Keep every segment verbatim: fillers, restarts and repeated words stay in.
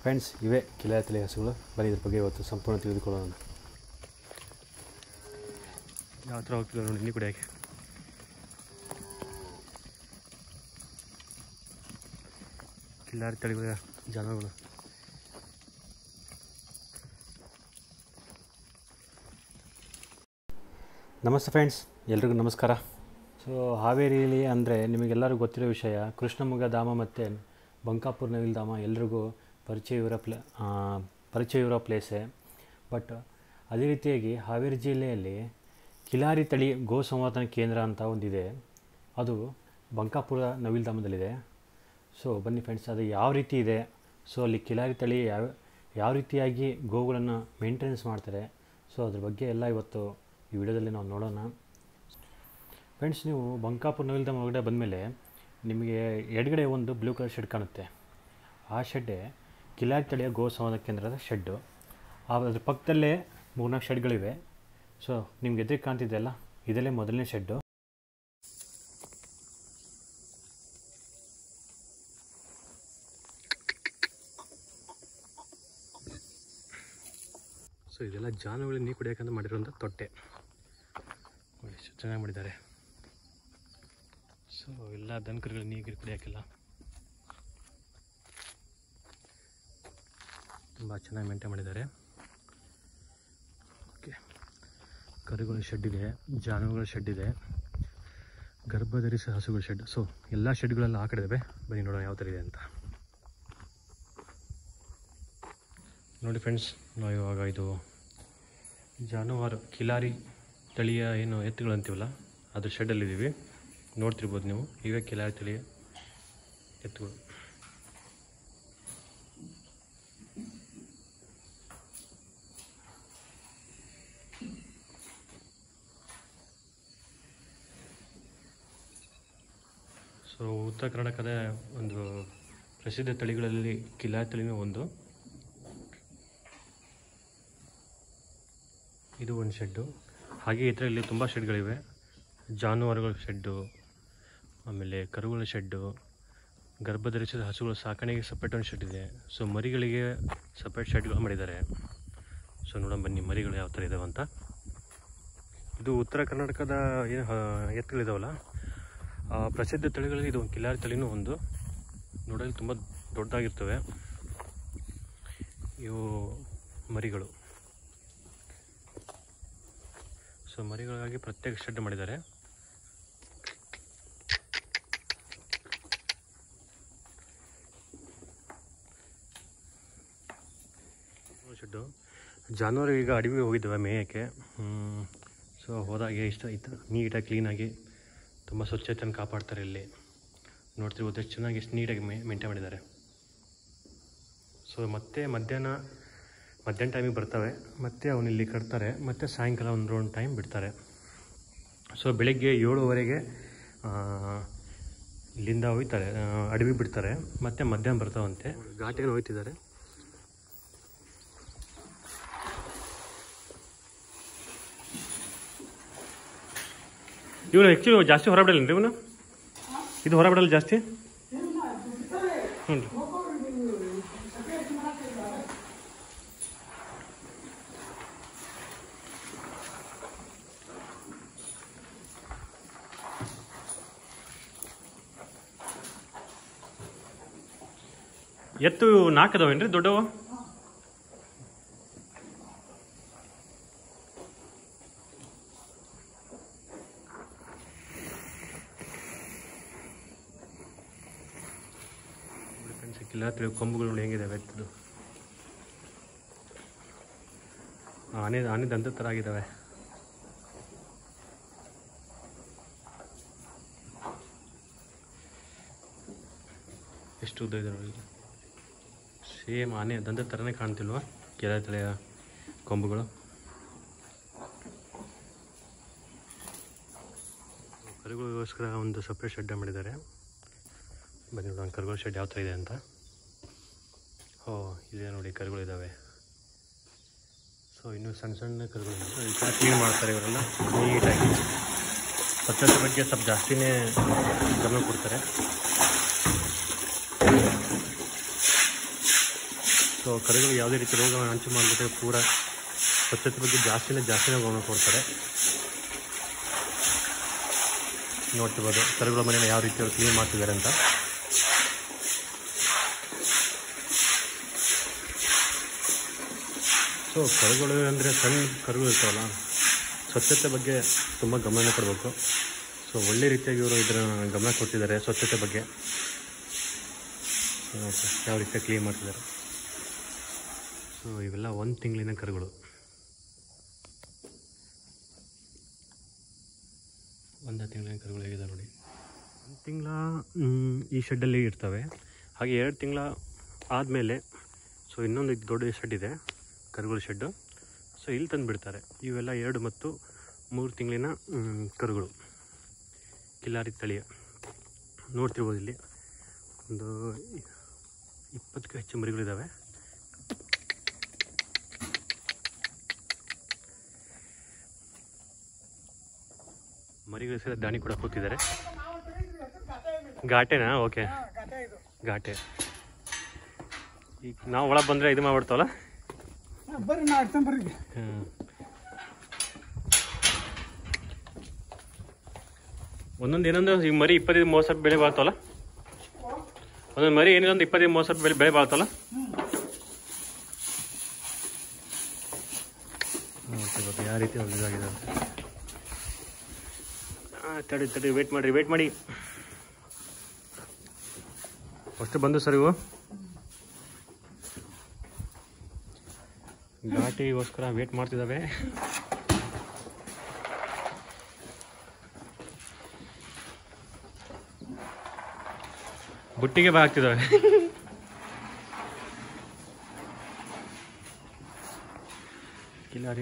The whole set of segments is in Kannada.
ಫ್ರೆಂಡ್ಸ್, ಇವೇ ಕಿಲಾರಿ ತಳಿ ಹಸುಗಳು. ಬರೀ ಇದ್ರ ಬಗ್ಗೆ ಇವತ್ತು ಸಂಪೂರ್ಣ ತಿಳಿದುಕೊಳ್ಳೋಣ. ಯಾವ ಥರ ಹೋಗ್ತಿದ್ರು ನೋಡಿ ನೀರು ಕುಡಿಯೋಕ್ಕೆ. ಕಿಲಾರಿ ತಳಿಗಳ ಜಾನುವಾರುಗಳು. ನಮಸ್ತೆ ಫ್ರೆಂಡ್ಸ್, ಎಲ್ರಿಗೂ ನಮಸ್ಕಾರ. ಸೊ ಹಾವೇರಿಯಲ್ಲಿ ಅಂದರೆ ನಿಮಗೆಲ್ಲರಿಗೂ ಗೊತ್ತಿರೋ ವಿಷಯ, ಕೃಷ್ಣಮೊಗ್ಗ ಧಾಮ ಮತ್ತು ಬಂಕಾಪುರ ನವಿಲ್ ಧಾಮ ಎಲ್ರಿಗೂ ಪರಿಚಯ ಇರೋ ಪ್ಲೇ ಪರಿಚಯ ಇರೋ ಪ್ಲೇಸೇ. ಬಟ್ ಅದೇ ರೀತಿಯಾಗಿ ಹಾವೇರಿ ಜಿಲ್ಲೆಯಲ್ಲಿ ಕಿಲಾರಿ ತಳಿ ಗೋ ಸಂವರ್ಧನಾ ಕೇಂದ್ರ ಅಂತ ಒಂದಿದೆ. ಅದು ಬಂಕಾಪುರ ನವಿಲ್ ಧಾಮದಲ್ಲಿದೆ. ಸೊ ಬನ್ನಿ ಫ್ರೆಂಡ್ಸ್, ಅದು ಯಾವ ರೀತಿ ಇದೆ, ಸೊ ಅಲ್ಲಿ ಕಿಲಾರಿ ತಳಿ ಯಾವ ಯಾವ ರೀತಿಯಾಗಿ ಗೋಗಳನ್ನು ಮೇಂಟೆನೆನ್ಸ್ ಮಾಡ್ತಾರೆ, ಸೊ ಅದ್ರ ಬಗ್ಗೆ ಎಲ್ಲ ಇವತ್ತು ಈ ವಿಡಿಯೋದಲ್ಲಿ ನಾವು ನೋಡೋಣ. ಫ್ರೆಂಡ್ಸ್, ನೀವು ಬಂಕಾಪುರ ನವಿಲ್ ಧಾಮ ಒಳಗಡೆ ಬಂದಮೇಲೆ ನಿಮಗೆ ಎಡಗಡೆ ಒಂದು ಬ್ಲೂ ಕಲರ್ ಶೆಡ್ ಕಾಣುತ್ತೆ. ಆ ಶೆಡ್ಡೇ ಕಿಲಾರಿ ತಳಿಯ ಗೋ ಸಂವರ್ಧನಾ ಕೇಂದ್ರದ ಶೆಡ್ಡು. ಅದ್ರ ಪಕ್ಕದಲ್ಲೇ ಮೂರ್ನಾಲ್ಕು ಶೆಡ್ಗಳಿವೆ. ಸೊ ನಿಮ್ಗೆ ಎದುರಿಗೆ ಕಾಣ್ತಿದೆಯಲ್ಲ, ಇದಲ್ಲೇ ಮೊದಲನೇ ಶೆಡ್ಡು. ಸೊ ಇದೆಲ್ಲ ಜಾನುವಾರುಗಳಿಗೆ ನೀರು ಕುಡಿಯೋಕ್ಕಂತ ಮಾಡಿರೋಂಥ ತೊಟ್ಟೆ. ಎಷ್ಟು ಚೆನ್ನಾಗಿ ಮಾಡಿದ್ದಾರೆ. ಸೊ ಎಲ್ಲ ದನಕರುಗಳಿಗೆ ನೀರು ಕುಡಿಯೋಕ್ಕೆಲ್ಲ ತುಂಬ ಚೆನ್ನಾಗಿ ಮೇಂಟೈನ್ ಮಾಡಿದ್ದಾರೆ. ಓಕೆ, ಕರುಗಳ ಶೆಡ್ ಇದೆ, ಜಾನುವಾರುಗಳ ಶೆಡ್ ಇದೆ, ಗರ್ಭಧರಿಸಿದ ಹಸುಗಳ ಶೆಡ್. ಸೊ ಎಲ್ಲ ಶೆಡ್ಗಳೆಲ್ಲ ಆ ಕಡೆ ಇದ್ದಾವೆ. ಬನ್ನಿ ನೋಡೋಣ ಯಾವ ಥರ ಇದೆ ಅಂತ. ನೋಡಿ ಫ್ರೆಂಡ್ಸ್, ನಾವು ಇವಾಗ ಇದು ಜಾನುವಾರು ಕಿಲಾರಿ ತಳಿಯ ಏನು ಎತ್ತುಗಳು ಅಂತೀವಲ್ಲ, ಅದು ಶೆಡ್ಡಲ್ಲಿದ್ದೀವಿ. ನೋಡ್ತಿರ್ಬೋದು ನೀವು, ಇವೇ ಕಿಲಾರಿ ತಳಿಯ ಎತ್ತುಗಳು. ಸೊ ಉತ್ತರ ಕರ್ನಾಟಕದ ಒಂದು ಪ್ರಸಿದ್ಧ ತಳಿಗಳಲ್ಲಿ ಕಿಲಾರಿ ತಳಿನೂ ಒಂದು. ಇದು ಒಂದು ಶೆಡ್ಡು. ಹಾಗೆ ಇದರಲ್ಲಿ ತುಂಬ ಶೆಡ್ಗಳಿವೆ. ಜಾನುವಾರುಗಳ ಶೆಡ್ಡು, ಆಮೇಲೆ ಕರುಗಳ ಶೆಡ್ಡು, ಗರ್ಭಧರಿಸಿದ ಹಸುಗಳ ಸಾಕಣೆಗೆ ಸಪ್ರೇಟ್ ಒಂದು ಶೆಡ್ ಇದೆ. ಸೊ ಮರಿಗಳಿಗೆ ಸಪ್ರೇಟ್ ಶೆಡ್ಗಳು ಮಾಡಿದ್ದಾರೆ. ಸೊ ನೋಡೋಣ ಬನ್ನಿ ಮರಿಗಳು ಯಾವ ಥರ ಇದಾವೆ ಅಂತ. ಇದು ಉತ್ತರ ಕರ್ನಾಟಕದ ಏನು ಎತ್ತುಗಳಿದಾವಲ್ಲ, ಪ್ರಸಿದ್ಧ ತಳಿಗಳಲ್ಲಿ ಇದು ಒಂದು ಕಿಲಾರಿ ತಳಿನೂ ಒಂದು. ನೋಡಲು ತುಂಬ ದೊಡ್ಡದಾಗಿರ್ತವೆ ಇವು ಮರಿಗಳು. ಸೊ ಮರಿಗಳಿಗಾಗಿ ಪ್ರತ್ಯೇಕ ಶೆಡ್ ಮಾಡಿದ್ದಾರೆ. ಶೆಡ್ಡು ಜಾನುವಾರು ಈಗ ಅಡವಿಗೆ ಹೋಗಿದ್ದಾವೆ ಮೇಯಕ್ಕೆ. ಸೊ ಹೋದಾಗೆ ಇಷ್ಟ ಇತ್ತು, ನೀಟಾಗಿ ಕ್ಲೀನಾಗಿ ತುಂಬ ಸ್ವಚ್ಛತೆಯನ್ನು ಕಾಪಾಡ್ತಾರೆ. ಇಲ್ಲಿ ನೋಡ್ತಿರ್ಬೋದು ಎಷ್ಟು ಚೆನ್ನಾಗಿ ಎಷ್ಟು ನೀಟಾಗಿ ಮೇ ಮೇಂಟೈನ್ ಮಾಡಿದ್ದಾರೆ. ಸೊ ಮತ್ತೆ ಮಧ್ಯಾಹ್ನ ಮಧ್ಯಾಹ್ನ ಟೈಮಿಗೆ ಬರ್ತವೆ, ಮತ್ತು ಅವನಿಲ್ಲಿ ಕಟ್ತಾರೆ, ಮತ್ತು ಸಾಯಂಕಾಲ ಒಂದು ರೌಂಡ್ ಟೈಮ್ ಬಿಡ್ತಾರೆ. ಸೊ ಬೆಳಗ್ಗೆ ಏಳುವರೆಗೆ ಇಲ್ಲಿಂದ ಹೋಗ್ತಾರೆ, ಅಡವಿ ಬಿಡ್ತಾರೆ, ಮತ್ತು ಮಧ್ಯಾಹ್ನ ಬರ್ತಾವಂತೆ. ಘಾಟಿಗೆ ಹೋಗ್ತಿದ್ದಾರೆ. ಇವನು ಆ್ಯಕ್ಚುಲಿ ಜಾಸ್ತಿ ಹೊರಬಿಡಲ್ಲ ರೀ ಇವನು, ಇದು ಹೊರಬಿಡಲ್ಲ ಜಾಸ್ತಿ. ಹ್ಞೂ ರೀ. ಎತ್ತು ನಾಲ್ಕು ಅದಾವೇನ್ರಿ ದೊಡ್ಡವು? ಸಿಕ್ಕಿಲ್ಲ. ತಿಳಿ ಕೊಂಬುಗಳು ಹೆಂಗಿದಾವೆ ಎತ್ತದು. ಆನೆ ಆನೆ ದಂತ ಥರ ಆಗಿದ್ದಾವೆ. ಎಷ್ಟು ಉದ್ದ ಇದೆ ನೋಡಿ. ಸೇಮ್ ಆನೆ ದಂತ ಥರನೇ ಕಾಣ್ತಿಲ್ವ ಕಿಲಾರಿ ತಳಿಯ ಕೊಂಬುಗಳು. ಕರುಗಳಿಗೋಸ್ಕರ ಒಂದು ಸಪ್ರೇಟ್ ಶೆಡ್ ಮಾಡಿದ್ದಾರೆ. ಬನ್ನಿ ನೋಡೋಣ ಕರುಗಳ ಶೆಡ್ ಯಾವ ಥರ ಇದೆ ಅಂತ. ಓ ಇದೆ ನೋಡಿ, ಕರುಗಳಿದ್ದಾವೆ. ಸೊ ಇನ್ನೂ ಸಣ್ಣ ಸಣ್ಣ ಕರುಗಳು ಕ್ಲೀನ್ ಮಾಡ್ತಾರೆ ಇವರೆಲ್ಲ ನೀಟಾಗಿ. ಸ್ವಚ್ಛತೆ ಬಗ್ಗೆ ಸ್ವಲ್ಪ ಜಾಸ್ತಿನೇ ಗಮನ ಕೊಡ್ತಾರೆ. ಸೊ ಕರುಗಳು ಯಾವುದೇ ರೀತಿ ರೋಗ ಹಂಚು ಮಾಡಿಬಿಟ್ರೆ ಪೂರ ಸ್ವಚ್ಛತೆ ಬಗ್ಗೆ ಜಾಸ್ತಿನೇ ಜಾಸ್ತಿನೇ ಗಮನ ಕೊಡ್ತಾರೆ. ನೋಡ್ತಿರ್ಬೋದು ಕರುಗಳ ಮನೆಯನ್ನು ಯಾವ ರೀತಿ ಅವ್ರು ಕ್ಲೀನ್ ಮಾಡ್ತಿದ್ದಾರೆ ಅಂತ. ಸೊ ಕರುಗಳು ಅಂದರೆ ಸಣ್ಣ ಕರುಗಳು ಇರ್ತಾವಲ್ಲ, ಸ್ವಚ್ಛತೆ ಬಗ್ಗೆ ತುಂಬ ಗಮನ ಕೊಡಬೇಕು. ಸೊ ಒಳ್ಳೆ ರೀತಿಯಾಗಿ ಇವರು ಇದನ್ನು ಗಮನ ಕೊಡ್ತಿದ್ದಾರೆ ಸ್ವಚ್ಛತೆ ಬಗ್ಗೆ. ಯಾವ ರೀತಿಯಾಗಿ ಕ್ಲೀನ್ ಮಾಡ್ತಿದ್ದಾರೆ. ಸೊ ಇವೆಲ್ಲ ಒಂದು ತಿಂಗಳಿನ ಕರುಗಳು, ಒಂದು ತಿಂಗಳಿನ ಕರುಗಳು ಹೇಗಿದೆ ನೋಡಿ. ಒಂದು ತಿಂಗಳ ಈ ಶೆಡ್ಡಲ್ಲಿ ಇರ್ತವೆ. ಹಾಗೆ ಎರಡು ತಿಂಗಳ ಆದಮೇಲೆ ಸೊ ಇನ್ನೊಂದು ದೊಡ್ಡ ಶೆಡ್ ಇದೆ, ಕರುಗಳ ಶೆಡ್ಡು. ಸೊ ಇಲ್ಲಿ ತಂದು ಬಿಡ್ತಾರೆ. ಇವೆಲ್ಲ ಎರಡು ಮತ್ತು ಮೂರು ತಿಂಗಳಿನ ಕರುಗಳು, ಕಿಲಾರಿ ತಳಿಯ. ನೋಡ್ತಿರ್ಬೋದು ಇಲ್ಲಿ ಒಂದು ಇಪ್ಪತ್ತಕ್ಕೂ ಹೆಚ್ಚು ಮರಿಗಳಿದ್ದಾವೆ. ಮರಿಗಳು ಸಹ ದಾಣಿ ಕೂಡ ಕೂತಿದ್ದಾರೆ. ಘಾಟೆನಾ? ಓಕೆ, ಘಾಟೆ. ಈಗ ನಾವು ಒಳಗೆ ಬಂದರೆ ಇದು ಮಾಡ್ಬಿಡ್ತಾವಲ್ಲ. ಹ್ಞೂ, ಒಂದೊಂದು ಏನಂದ್ರೆ ಈಗ ಮರಿ ಇಪ್ಪತ್ತೈದು ಮೂವತ್ತು ಸಾವಿರ ಬೆಳೆ ಬಾಳ್ತಾವಲ್ಲ. ಒಂದೊಂದು ಮರಿ ಏನಿಲ್ಲ ಒಂದು ಇಪ್ಪತ್ತೈದು ಮೂವತ್ತು ಸಾವಿರ ಬೆಳೆ ಬೆಳೆ ಬಾಳ್ತಾವಲ್ಲ. ನೋಡ್ತಿರ್ಬೋದು ಯಾವ ರೀತಿ ಒಂದು ಇದಾಗಿದೆ ಅಂತ. ಹಾಂ, ತಡಿ ತಡಿ ವೇಟ್ ಮಾಡಿರಿ ವೇಟ್ ಮಾಡಿ ಅಷ್ಟು ಬಂದು ಸರ್. ಇವು ಘಾಟಿಗೋಸ್ಕರ ವೇಟ್ ಮಾಡ್ತಿದ್ದಾವೆ. ಬುಟ್ಟಿಗೆ ಬಾ ಹಾಕ್ತಿದ್ದಾವೆ. ಕಿಲಾರಿ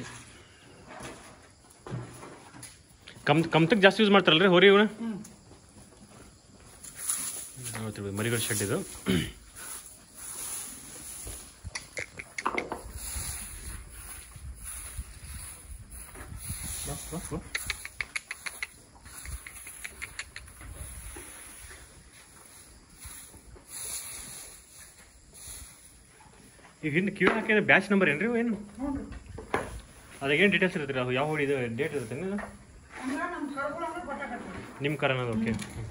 ಕಮ್ ಕಮ್ತಕ್ಕೆ ಜಾಸ್ತಿ ಯೂಸ್ ಮಾಡ್ತಾರಲ್ರಿ ಹೋರಿ ಇವನ. ನೋಡ್ತಿರ್ಬೋದು ಮರಿಗಳ ಶೆಡ್ ಇದು. ಈಗ ಹಿಂದೆ ಕ್ಯೂ ಹಾಕಿದ್ರೆ ಬ್ಯಾಚ್ ನಂಬರ್ ಏನ್ರಿ ಏನು? ಅದೇನು ಡೀಟೇಲ್ಸ್ ಇರುತ್ತೆ? ಅದು ಯಾವ ಇದು ಡೇಟ್ ಇರುತ್ತೆ ನಿಮ್ಮ ಕರ? ಓಕೆ,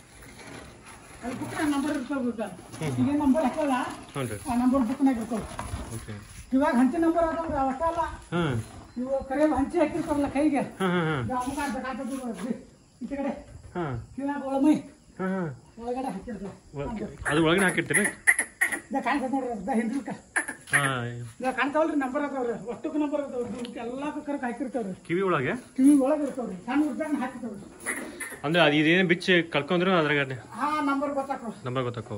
ಇವಾಗ ಹಂಚಿ ನಂಬರ್ ಅದಾವ್ರಿ, ಅವಕ್ಕಲ್ಲ ಇವು ಕರೆ ಹಂಚಿ ಹಾಕಿರ್ತಾರಲ್ಲ ಕೈಗೆ, ಈ ಕಡೆ ಕಿವಾಗ ಒಳಮೈ ಒಳಗಡೆ ಹಾಕಿರ್ತಾರೆ. ಅದು ಒಳಗಡೆ ಹಾಕಿರ್ತೀರಿ? ಕಾಣ್ತದ ನೋಡ್ರಿ ಹಿಂದ್ರಕ ಕಾಣ್ತಾವಲ್ರಿ, ನಂಬರ್ ಅದಾವ್ರಿ, ಒಟ್ಟಕ್ಕೆ ನಂಬರ್ ಅದಾವ್ರಿ, ಎಲ್ಲಾ ಕರಕ್ ಹಾಕಿರ್ತಾವ್ರಿ. ಕಿವಿ ಒಳಗೆ ಕಿವಿ ಒಳಗೆ ಇರ್ತಾವ್ರಿ, ಸಣ್ಣ ಹುಡ್ದಾಗ ಹಾಕಿರ್ತಾವ್ರಿ. ಅಂದ್ರೆ ಅದು ಇದೇನು ಬಿಚ್ಚಿ ಕಳ್ಕೊಂಡ್ರು ಅದ್ರಾಗ ಹಾ ನಂಬರ್ ಗೊತ್ತಾಕೋ ನಂಬರ್ ಗೊತ್ತಾಕೋ.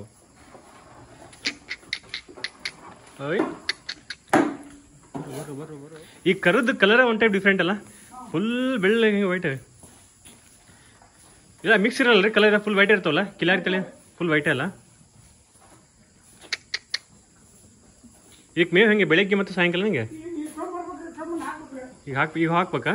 ಈ ಕರದ ಕಲರ್ ಒನ್ ಟೈಪ್ ಡಿಫ್ರೆಂಟ್ ಅಲ್ಲ, ಫುಲ್ ಬೆಳ್ಳ ವೈಟ್ ಇಲ್ಲ, ಮಿಕ್ಸ್ ಇರಲ್ಲ ರೀ ಕಲರ್, ಫುಲ್ ವೈಟ್ ಇರ್ತಾವಲ್ಲ ಕಿಲಾರಿ ತಲೆ, ಫುಲ್ ವೈಟೇ ಅಲ್ಲ. ಈಗ ಮೇವು ಹೆಂಗೆ ಬೆಳಗ್ಗೆ ಮತ್ತು ಸಾಯಂಕಾಲ ಹೆಂಗೆ? ಈಗ ಹಾಕ್ ಈಗ ಹಾಕ್ಬೇಕಾ?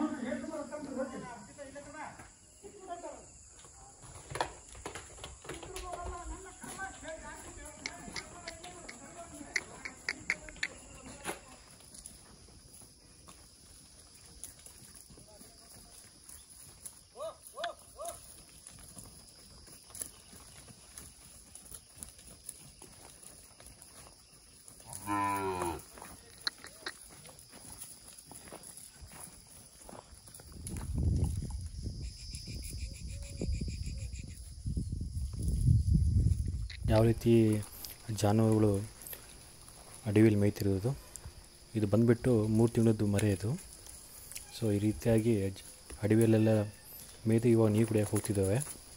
ಯಾವ ರೀತಿ ಜಾನುವಾರುಗಳು ಅಡವಿಯಲ್ಲಿ ಮೇಯ್ತಿರೋದು. ಇದು ಬಂದುಬಿಟ್ಟು ಮೂರು ತಿಂಗಳದ್ದು ಮರಿ ಇದು. ಸೊ ಈ ರೀತಿಯಾಗಿ ಅಡವಿಯಲ್ಲೆಲ್ಲ ಮೇಯ್ದು ಇವಾಗ ನೀರು ಕುಡಿಯೋಕೆ ಹೋಗ್ತಿದ್ದಾವೆ.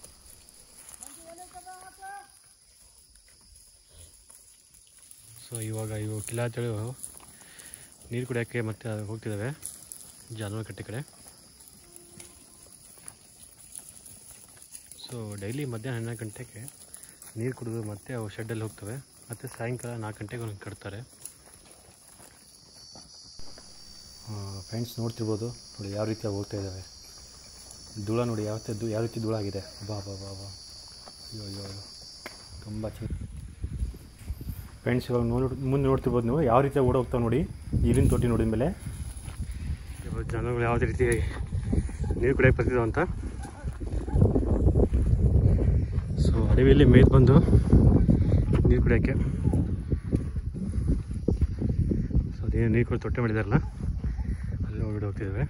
ಸೊ ಇವಾಗ ಇವು ಕಿಲಾತಳಿ ನೀರು ಕುಡಿಯೋಕ್ಕೆ ಮತ್ತೆ ಹೋಗ್ತಿದ್ದಾವೆ ಜಾನುವಾರು ಕಟ್ಟೆ ಕಡೆ. ಸೊ ಡೈಲಿ ಮಧ್ಯಾಹ್ನ ಹನ್ನೆರಡು ಗಂಟೆಗೆ ನೀರು ಕುಡಿದು ಮತ್ತೆ ಅವು ಶೆಡ್ಡಲ್ಲಿ ಹೋಗ್ತವೆ. ಮತ್ತು ಸಾಯಂಕಾಲ ನಾಲ್ಕು ಗಂಟೆಗೆ ಒಂದು ಕಟ್ತಾರೆ. ಫ್ರೆಂಡ್ಸ್ ನೋಡ್ತಿರ್ಬೋದು ನೋಡಿ ಯಾವ ರೀತಿಯಾಗಿ ಹೋಗ್ತಾ ಇದ್ದಾವೆ. ಧೂಳ ನೋಡಿ ಯಾವ ಯಾವ ರೀತಿ ಧೂಳ ಆಗಿದೆ. ಬಾ ಬಾ ಬಾ ಬಾ ಅಯ್ಯೋ ಅಯ್ಯೋ ಅಯ್ಯೋ ತುಂಬ ಚೆನ್ನಾಗಿ ಫ್ರೆಂಡ್ಸ್ ಇವಾಗ ನೋಡಿ ಮುಂದೆ ನೋಡ್ತಿರ್ಬೋದು ನೀವು ಯಾವ ರೀತಿ ಓಡ ಹೋಗ್ತಾವೆ ನೋಡಿ ನೀರಿನ ತೊಟ್ಟಿ ನೋಡಿದ ಮೇಲೆ ಇವಾಗ ಜನಗಳು ಯಾವುದೇ ರೀತಿ ನೀರು ಕುಡಿಯೋಕೆ ಬರ್ತಿದ್ದಾವೆ ಅಂತ. ಸೊ ಅಡವಿಯಲ್ಲಿ ಮೇಯ್ದು ಬಂದು ನೀರು ಕುಡಿಯೋಕ್ಕೆ ಸೊ ಅದೇನು ನೀರು ಕೂಡ ತೊಟ್ಟೆ ಮಾಡಿದಾರಲ್ಲ ಅಲ್ಲಿ ಹೋಗ್ಬಿಟ್ಟು ಹೋಗ್ತಿದ್ದಾವೆ.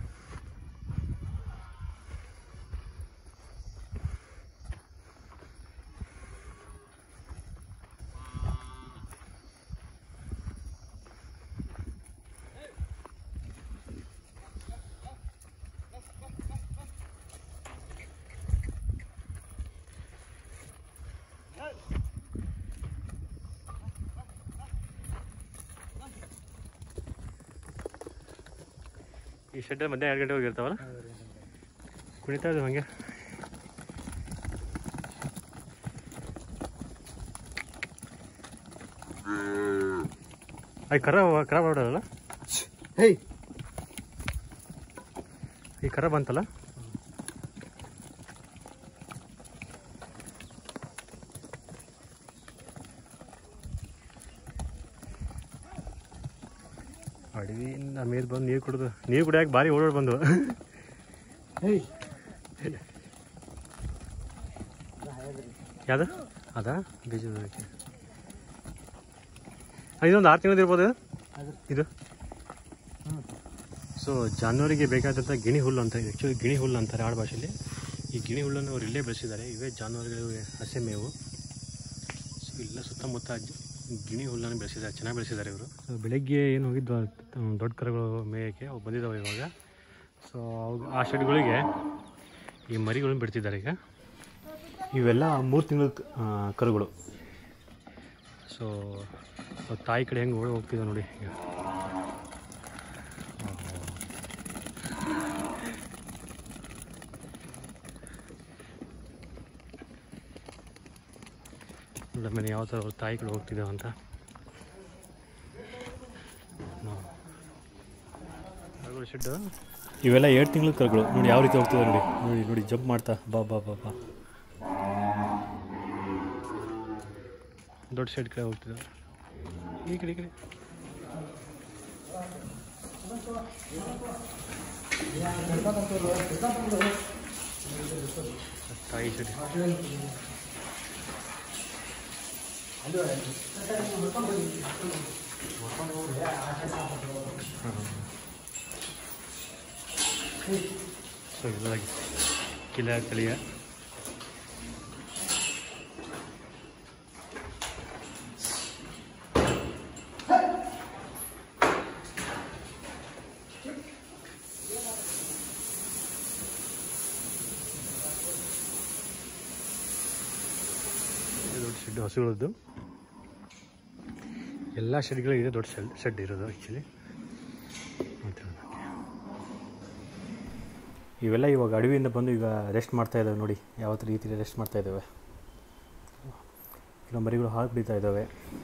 ಈ ಶೆಡ್ಡಲ್ಲಿ ಮಧ್ಯಾಹ್ನ ಎರಡು ಗಂಟೆ ಹೋಗಿರ್ತಾವಲ್ಲ ಕುಣಿತಾ ಇದ್ದಾವೆ ಹಂಗೆ. ಈ ಕರ ಕರ ಹೊರಡಲ್ಲ ಈ ಕರ ಬಂತಲ್ಲ ಅಡವಿಯಿಂದ ಮೇದ್ ಬಂದು ನೀರು ಕುಡಿದು ನೀರು ಕುಡಿಯೋಕೆ ಭಾರಿ ಓಡೋಡ್ ಬಂದು ಯಾವ್ದು ಅದಾ ಬೀಜದ ಇದೊಂದು ಆರು ತಿಂಗಳು ಇರ್ಬೋದು ಇದು. ಸೊ ಜಾನುವಾರಿಗೆ ಬೇಕಾದಂಥ ಗಿಣಿ ಹುಲ್ಲು ಅಂತ ಆ್ಯಕ್ಚುಲಿ ಗಿಣಿ ಹುಲ್ಲು ಅಂತಾರೆ ಆಡು ಭಾಷೆಯಲ್ಲಿ. ಈ ಗಿಣಿ ಹುಲ್ಲನ್ನು ಅವ್ರು ಇಲ್ಲೇ ಬೆಳೆಸಿದ್ದಾರೆ. ಇವೇ ಜಾನುವಾರುಗಳಿಗೆ ಹಸೆ ಮೇವು. ಸೊ ಇಲ್ಲ ಸುತ್ತಮುತ್ತ ಗಿಣಿ ಹುಲ್ಲನ್ನು ಬೆಳೆಸಿದ್ದಾರೆ, ಚೆನ್ನಾಗಿ ಬೆಳೆಸಿದ್ದಾರೆ ಇವರು. ಸೊ ಬೆಳಗ್ಗೆ ಏನು ಹೋಗಿದ್ವು ದೊಡ್ಡ ಕರುಗಳು ಮೇಯಕ್ಕೆ ಅವು ಬಂದಿದ್ದಾವೆ ಇವಾಗ. ಸೊ ಅವು ಆ ಶೆಡ್ಗಳಿಗೆ ಈ ಮರಿಗಳನ್ನು ಬಿಡ್ತಿದ್ದಾರೆ ಈಗ. ಇವೆಲ್ಲ ಮೂರು ತಿಂಗಳ ಕರುಗಳು. ಸೊ ತಾಯಿ ಕಡೆ ಹೆಂಗೆ ಓಡಿ ಹೋಗ್ತಿದ್ದಾವೆ ನೋಡಿ ಈಗ. ಆಮೇಲೆ ಯಾವ ಥರ ತಾಯಿ ಕಡೆ ಹೋಗ್ತಿದ್ದಾವೆ ಅಂತ. ಶೆಡ್ ಇವೆಲ್ಲ ಎರಡು ತಿಂಗಳ ಕರುಗಳು ನೋಡಿ ಯಾವ ರೀತಿ ಹೋಗ್ತಿದ್ದಾವೆ ನೋಡಿ ನೋಡಿ ನೋಡಿ ಜಂಪ್ ಮಾಡ್ತಾ ಬಾ ಬಾ ಬಾ ಬಾ ದೊಡ್ಡ ಶೆಡ್ ಕಡೆ ಹೋಗ್ತಿದ್ದಾವೆ. ಈ ಕಡೆ ಈ ಕಡೆ ತಾಯಿ ಶೆಡ್. ಸೊ ಇದಾಗಿ ಕಿಲ ತಳಿಯ ದೊಡ್ಡ ಶೆಡ್ ಹಸುಗಳದ್ದು. ಎಲ್ಲ ಶೆಡ್ಗಳಿದೆ ದೊಡ್ಡ ಶೆಡ್ ಶೆಡ್ ಇರೋದು ಆ್ಯಕ್ಚುಲಿ. ಇವೆಲ್ಲ ಇವಾಗ ಅಡವಿಯಿಂದ ಬಂದು ಈಗ ರೆಸ್ಟ್ ಮಾಡ್ತಾ ಇದ್ದಾವೆ ನೋಡಿ ಯಾವ ರೀತಿಯಲ್ಲಿ ರೆಸ್ಟ್ ಮಾಡ್ತಾ ಇದ್ದಾವೆ. ಕೆಲವು ಮರಿಗಳು ಹಾಲು ಕುಡಿತಾ ಇದ್ದಾವೆ.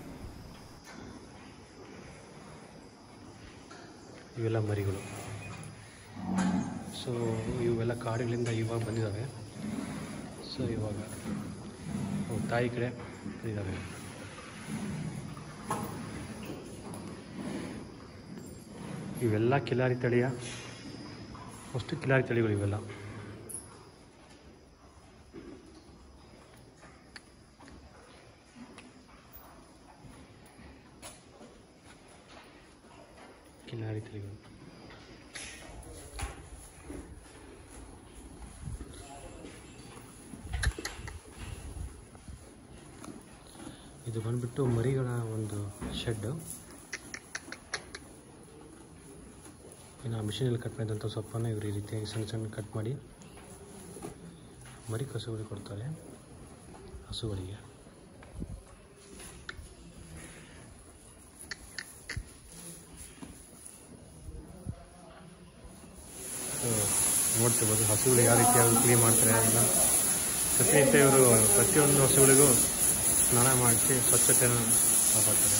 ಇವೆಲ್ಲ ಮರಿಗಳು. ಸೊ ಇವೆಲ್ಲ ಕಾಡುಗಳಿಂದ ಇವಾಗ ಬಂದಿದ್ದಾವೆ. ಸೊ ಇವಾಗ ತಾಯಿ ಕಡೆ ಇದ್ದಾವೆ. ಇವೆಲ್ಲ ಕಿಲಾರಿ ತಳಿಯ ಅಷ್ಟು ಕಿಲಾರಿ ತಳಿಗಳು ಇವೆಲ್ಲ. ಕಿಲಾರಿ ತಳಿಗಳು. ಇದು ಬಂದ್ಬಿಟ್ಟು ಮರಿಗಳ ಒಂದು ಶೆಡ್ಡು. ಇನ್ನು ಆ ಮಿಷಿನಲ್ಲಿ ಕಟ್ ಮಾಡಿದಂಥ ಸೊಪ್ಪನ್ನು ಇವರು ಈ ರೀತಿಯಾಗಿ ಸಣ್ಣ ಸಣ್ಣ ಕಟ್ ಮಾಡಿ ಮರಿ ಕಸುಗಳಿಗೆ ಕೊಡ್ತಾರೆ ಹಸುಗಳಿಗೆ. ನೋಡ್ತಿರ್ಬೋದು ಹಸುಗಳು ಯಾವ ರೀತಿಯಾಗಿ ಕ್ಲೀನ್ ಮಾಡ್ತಾರೆ ಅಂತ. ಪ್ರತಿನಿತ್ಯ ಇವರು ಪ್ರತಿಯೊಂದು ಹಸುಗಳಿಗೂ ಸ್ನಾನ ಮಾಡಿಸಿ ಸ್ವಚ್ಛತೆಯನ್ನು ಕಾಪಾಡ್ತಾರೆ.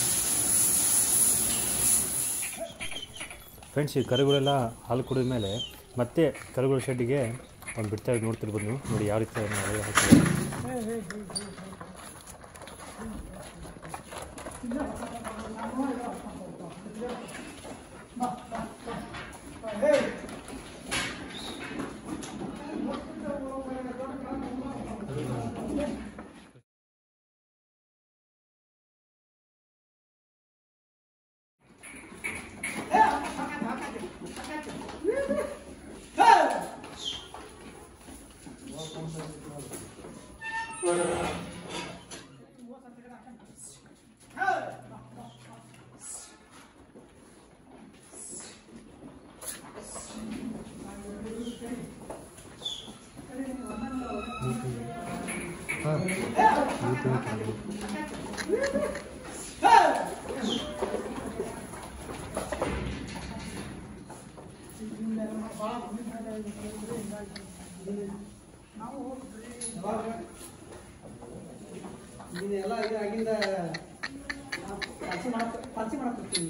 ಫ್ರೆಂಡ್ಸ್ ಈ ಕರುಗಳೆಲ್ಲ ಹಾಲು ಕುಡಿದ ಮೇಲೆ ಮತ್ತೆ ಕರುಗಳ ಶೆಡ್ಡಿಗೆ ಒಂದು ಬಿಡ್ತಾ ಇದ್ದು ನೋಡ್ತಿರ್ಬೋದು ನೀವು ನೋಡಿ ಯಾವ ರೀತಿ ಹಾಕ್ತಾರೆ. ಎಲ್ಲ ಆಗಿಂದ ಪಾರ್ಸಿ ಮಾಡಕ್ಕೆ ಪಾರ್ಸಿ ಮಾಡಕ್ಕೆ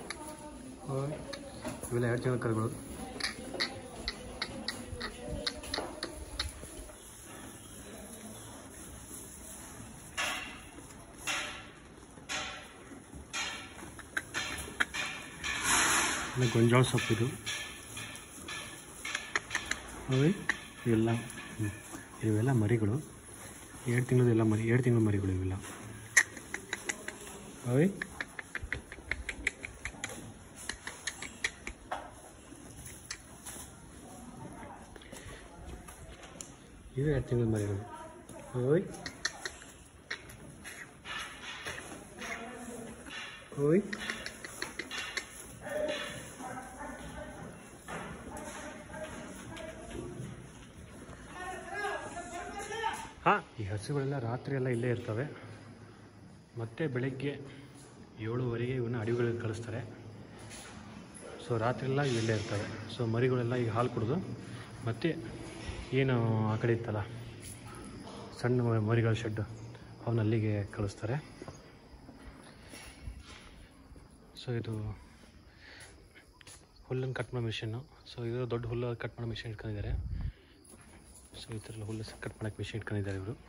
ಇವೆಲ್ಲ ಎರಡು ತಿಂಗಳ ಕರುಗಳು. ಗೊಂಜಾಳ ಸೊಪ್ಪಿದು ಅವೆ ಇವೆಲ್ಲ ಇವೆಲ್ಲ ಮರಿಗಳು. ಎರಡು ತಿಂಗಳದ್ದು ಎಲ್ಲ ಮರಿ ಎರಡು ತಿಂಗಳ ಮರಿಗಳು ಇವೆಲ್ಲ ಅವೆ. ಇವೆ ಎರಡು ತಿಂಗಳ ಮರಿಗಳು ಓಯ್ ಓಯ್. ಹಾಂ, ಈ ಹಸುಗಳೆಲ್ಲ ರಾತ್ರಿ ಎಲ್ಲ ಇಲ್ಲೇ ಇರ್ತವೆ. ಮತ್ತು ಬೆಳಗ್ಗೆ ಏಳುವರೆಗೆ ಇವನ್ನ ಅಡವಿಗಳಿಗೆ ಕಳಿಸ್ತಾರೆ. ಸೊ ರಾತ್ರಿಯೆಲ್ಲ ಇಲ್ಲೇ ಇರ್ತವೆ. ಸೊ ಮರಿಗಳೆಲ್ಲ ಈಗ ಹಾಲು ಕುಡಿದು ಮತ್ತು ಏನು ಆ ಕಡೆ ಇತ್ತಲ್ಲ ಸಣ್ಣ ಮರಿಗಳ ಶೆಡ್ಡು ಅವನ್ನ ಅಲ್ಲಿಗೆ ಕಳಿಸ್ತಾರೆ. ಸೊ ಇದು ಹುಲ್ಲನ್ನು ಕಟ್ ಮಾಡೋ ಮಿಷಿನ್ನು. ಸೊ ಇದು ದೊಡ್ಡ ಹುಲ್ಲು ಕಟ್ ಮಾಡೋ ಮಿಷಿನ್ ಇಟ್ಕೊಂಡಿದ್ದಾರೆ. ಸೊ ಈ ಥರ ಹುಲ್ಲು ಕಟ್ ಮಾಡೋಕ್ಕೆ ಮಿಷಿನ್ ಇಟ್ಕೊಂಡಿದ್ದಾರೆ ಇವರು.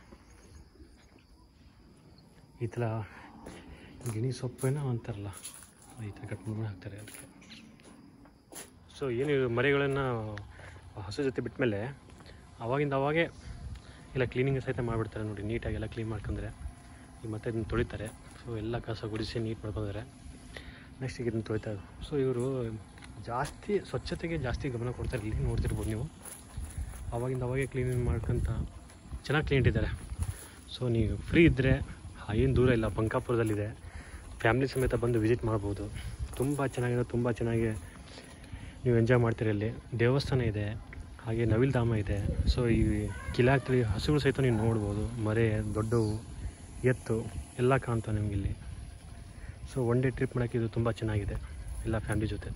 ಈ ಥರ ಗಿಣಿ ಸೊಪ್ಪೇನೋ ಅಂತಾರಲ್ಲ, ಈ ಥರ ಕಟ್ ಮಾಡಿ ಹಾಕ್ತಾರೆ ಅದಕ್ಕೆ. ಸೊ ಏನು ಮರಿಗಳನ್ನು ಹಸು ಜೊತೆ ಬಿಟ್ಟ ಮೇಲೆ ಅವಾಗಿಂದ ಅವಾಗೇ ಎಲ್ಲ ಕ್ಲೀನಿಂಗ್ ಸಹಿತ ಮಾಡಿಬಿಡ್ತಾರೆ ನೋಡಿ. ನೀಟಾಗಿ ಎಲ್ಲ ಕ್ಲೀನ್ ಮಾಡ್ಕೊಂಡ್ರೆ ಈಗ ಮತ್ತೆ ಇದನ್ನು ತೊಳಿತಾರೆ. ಸೊ ಎಲ್ಲ ಕಸ ಗುಡಿಸಿ ನೀಟ್ ಮಾಡ್ಕೊಂಡ್ರೆ ನೆಕ್ಸ್ಟ್ ಈಗ ಇದನ್ನು ತೊಳಿತಾರೆ. ಸೊ ಇವರು ಜಾಸ್ತಿ ಸ್ವಚ್ಛತೆಗೆ ಜಾಸ್ತಿ ಗಮನ ಕೊಡ್ತಾರೆ. ಇಲ್ಲಿ ನೋಡ್ತಿರ್ಬೋದು ನೀವು, ಅವಾಗಿಂದ ಅವಾಗೇ ಕ್ಲೀನಿಂಗ್ ಮಾಡ್ಕೊಂತ ಚೆನ್ನಾಗಿ ಕ್ಲೀನ್ ಇಟ್ಟಿದ್ದಾರೆ. ಸೊ ನೀವು ಫ್ರೀ ಇದ್ದರೆ ಏನು ದೂರ ಇಲ್ಲ, ಬಂಕಾಪುರದಲ್ಲಿದೆ, ಫ್ಯಾಮಿಲಿ ಸಮೇತ ಬಂದು ವಿಸಿಟ್ ಮಾಡ್ಬೋದು. ತುಂಬ ಚೆನ್ನಾಗಿದೆ, ತುಂಬ ಚೆನ್ನಾಗಿ ನೀವು ಎಂಜಾಯ್ ಮಾಡ್ತೀರಿ. ಅಲ್ಲಿ ದೇವಸ್ಥಾನ ಇದೆ, ಹಾಗೆ ನವಿಲ್ ಧಾಮ ಇದೆ. ಸೊ ಈ ಕಿಲಾಕ್ತಳಿ ಹಸುಗಳು ಸಹಿತ ನೀವು ನೋಡ್ಬೋದು. ಮರೆ ದೊಡ್ಡವು ಎತ್ತು ಎಲ್ಲ ಕಾಣ್ತಾವೆ ನಿಮಗಿಲ್ಲಿ. ಸೊ ಒನ್ ಡೇ ಟ್ರಿಪ್ ಮಾಡೋಕ್ಕೆ ಇದು ತುಂಬ ಚೆನ್ನಾಗಿದೆ ಎಲ್ಲ ಫ್ಯಾಮಿಲಿ ಜೊತೆ.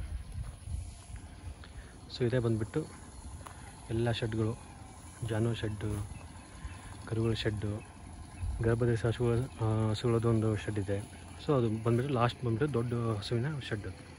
ಸೊ ಇದೇ ಬಂದುಬಿಟ್ಟು ಎಲ್ಲ ಶೆಡ್ಗಳು, ಜಾನುವಾರು ಶೆಡ್ಡು, ಕರುಗಳ ಶೆಡ್ಡು, ಗರ್ಭಧರಿಸಿದ ಹಸುಗಳ ಹಸುಗಳದ್ದು ಒಂದು ಶೆಡ್ ಇದೆ. ಸೊ ಅದು ಬಂದುಬಿಟ್ಟು ಲಾಸ್ಟ್ ಬಂದುಬಿಟ್ಟು ದೊಡ್ಡ ಹಸುವಿನ ಶೆಡ್ಡು.